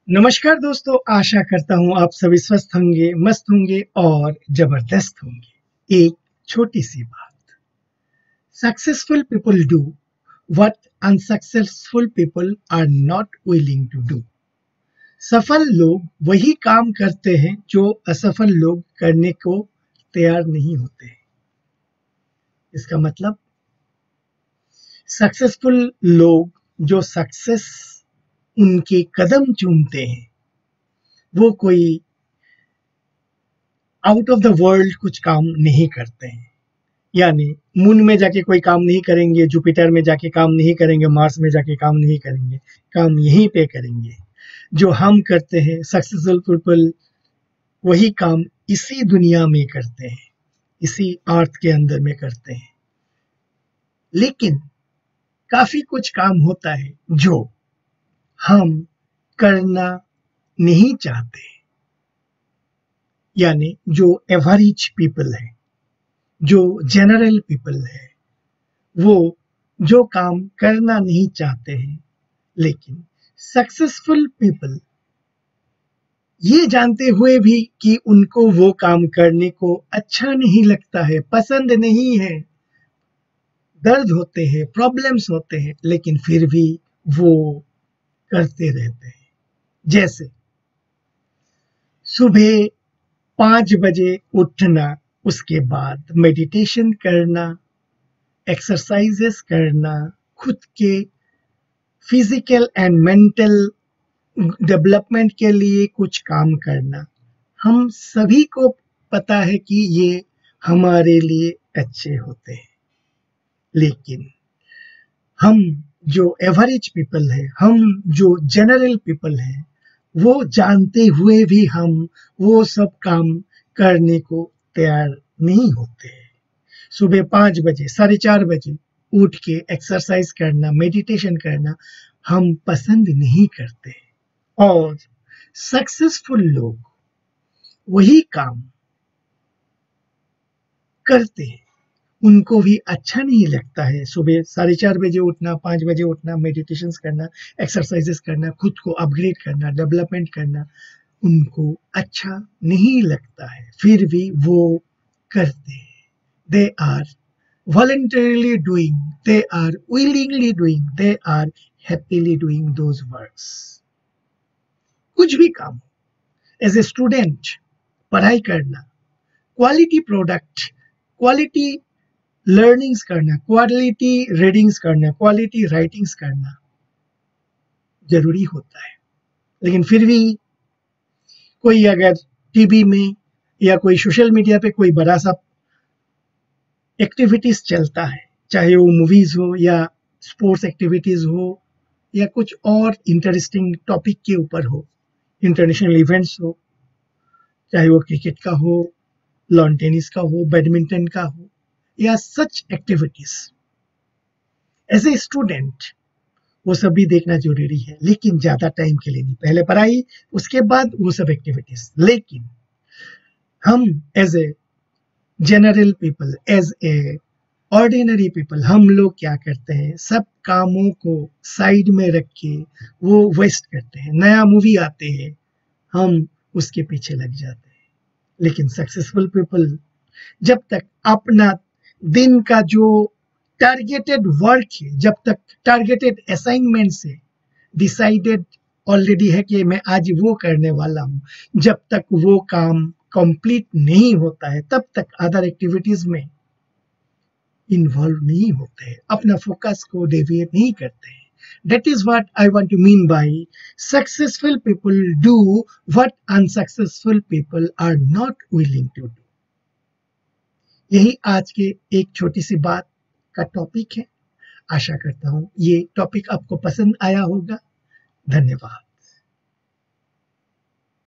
नमस्कार दोस्तों, आशा करता हूँ आप सभी स्वस्थ होंगे, मस्त होंगे और जबरदस्त होंगे। एक छोटी सी बात, successful people do what unsuccessful people are not willing to do. सफल लोग वही काम करते हैं जो असफल लोग करने को तैयार नहीं होते हैं। इसका मतलब सक्सेसफुल लोग जो सक्सेस उनके कदम चूमते हैं वो कोई आउट ऑफ द वर्ल्ड कुछ काम नहीं करते हैं। यानी मून में जाके कोई काम नहीं करेंगे, जुपिटर में जाके काम नहीं करेंगे, मार्स में जाके काम नहीं करेंगे, काम यहीं पे करेंगे। जो हम करते हैं सक्सेसफुल पीपल वही काम इसी दुनिया में करते हैं, इसी अर्थ के अंदर में करते हैं। लेकिन काफी कुछ काम होता है जो हम करना नहीं चाहते, यानी जो एवरेज पीपल है, जो जनरल पीपल है, वो जो काम करना नहीं चाहते हैं। लेकिन सक्सेसफुल पीपल ये जानते हुए भी कि उनको वो काम करने को अच्छा नहीं लगता है, पसंद नहीं है, दर्द होते हैं, प्रॉब्लम्स होते हैं, लेकिन फिर भी वो करते रहते हैं। जैसे सुबह 5 बजे उठना, उसके बाद मेडिटेशन करना, एक्सरसाइजेस करना, खुद के फिजिकल एंड मेंटल डेवलपमेंट के लिए कुछ काम करना। हम सभी को पता है कि ये हमारे लिए अच्छे होते हैं, लेकिन हम जो एवरेज पीपल है, हम जो जनरल पीपल है, वो जानते हुए भी हम वो सब काम करने को तैयार नहीं होते हैं। सुबह 5 बजे, 4:30 बजे उठ के एक्सरसाइज करना, मेडिटेशन करना हम पसंद नहीं करते। और सक्सेसफुल लोग वही काम करते हैं, उनको भी अच्छा नहीं लगता है सुबह 4:30 बजे उठना, 5 बजे उठना, मेडिटेशन करना, एक्सरसाइजेस करना, खुद को अपग्रेड करना, डेवलपमेंट करना उनको अच्छा नहीं लगता है, फिर भी वो करते हैं। They are voluntarily doing, they are willingly doing, they are happily doing those works. कुछ भी काम, एज ए स्टूडेंट पढ़ाई करना, क्वालिटी प्रोडक्ट, क्वालिटी लर्निंग्स करना, क्वालिटी रीडिंग्स करना, क्वालिटी राइटिंग्स करना जरूरी होता है। लेकिन फिर भी कोई अगर टीवी में या कोई सोशल मीडिया पे कोई बड़ा सा एक्टिविटीज चलता है, चाहे वो मूवीज हो या स्पोर्ट्स एक्टिविटीज हो या कुछ और इंटरेस्टिंग टॉपिक के ऊपर हो, इंटरनेशनल इवेंट्स हो, चाहे वो क्रिकेट का हो, लॉन टेनिस का हो, बैडमिंटन का हो या such activities, as a student वो सब भी देखना जरूरी है, लेकिन ज्यादा टाइम के लिए नहीं। पहले पढ़ाई, उसके बाद वो सब एक्टिविटीज। लेकिन हम as a general people, as a ordinary people, हम लोग क्या करते हैं, सब कामों को साइड में रख के वो वेस्ट करते हैं। नया मूवी आते हैं, हम उसके पीछे लग जाते हैं। लेकिन सक्सेसफुल पीपल जब तक अपना दिन का जो टारगेटेड वर्क है, जब तक टारगेटेड असाइनमेंट से डिसाइडेड ऑलरेडी है कि मैं आज वो करने वाला हूं, जब तक वो काम कंप्लीट नहीं होता है तब तक अदर एक्टिविटीज में इन्वॉल्व नहीं होते हैं, अपना फोकस को डेविएट नहीं करते हैं। That is what I want to mean by successful people do what unsuccessful people are not willing to do. यही आज के एक छोटी सी बात का टॉपिक है। आशा करता हूं ये टॉपिक आपको पसंद आया होगा। धन्यवाद।